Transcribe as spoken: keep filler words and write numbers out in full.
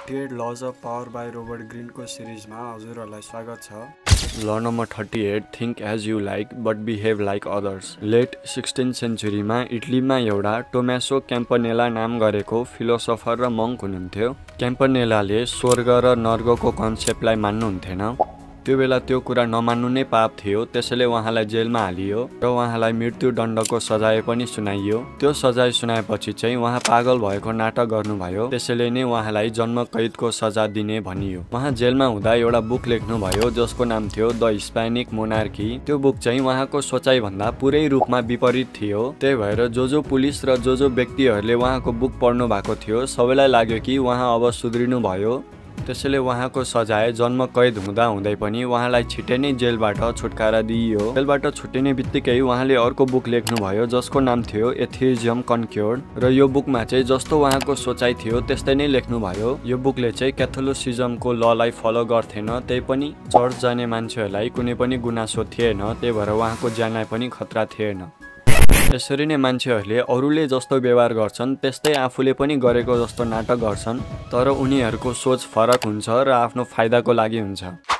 Thirty eight laws of power by Robert ग्रीनको सिरिजमा हजुरहरूलाई स्वागत छ। ल number thirty eight think as you like but behave like others. Late sixteen सेन्चुरीमा इटलीमा एउटा टोमासो क्याम्पनेला नाम गरेको फिलोसोफर र मङ्क हुनुहुन्थ्यो। क्याम्पनेलाले स्वर्ग र नर्कको कन्सेप्टलाई मान्नुहुन्थेन। त्यो बेला त्यो कुरा नमान्नु नै पाप थियो, त्यसैले उहाँलाई जेलमा हालियो र उहाँलाई मृत्युदण्डको सजाय पनि सुनाइयो। त्यो सजाय सुनाएपछि चाहिँ उहाँ पागल भएको नाटक गर्नुभयो, त्यसैले नै उहाँलाई जन्म कैदको सजा दिने भनियो। उहाँ जेलमा हुँदा एउटा बुक लेख्नुभयो जसको नाम थियो द हिस्प्यानिक मोनार्की। त्यो बुक चाहिँ उहाँको सोचाइ भन्दा पुरै रूपमा विपरीत थियो। त्यही भएर जो जो पुलिस र जो जो व्यक्तिहरूले उहाँको बुक पढ्नु भएको थियो सबैलाई लाग्यो कि उहाँ अब सुध्रिनु भयो। त्यसैले उहाँको सजाय जन्म कैद हुँदा हुँदै पनि उहाँलाई छिट्टै नै जेलबाट छुटकारा दिइयो। जेलबाट छुट्टिने बित्तिकै उहाँले अर्को बुक लेख्नुभयो जसको नाम थियो एथिइज्म कन्क्योर्ड र यो बुकमा चाहिँ जस्तो उहाँको सोचाइ थियो त्यस्तै नै लेख्नुभयो। यो बुकले चाहिँ क्याथोलिसिजमको ललाई फलो गर्थेन, त्यही पनि चर्च जाने मान्छेहरूलाई कुनै पनि गुनासो थिएन, त्यही भएर उहाँको ज्यानलाई पनि खतरा थिएन। यसरी नै मान्छेहरूले अरूले जस्तो व्यवहार गर्छन् त्यस्तै आफूले पनि गरेको जस्तो नाटक गर्छन्, तर उनीहरूको सोच फरक हुन्छ र आफ्नो फाइदाको लागि हुन्छ।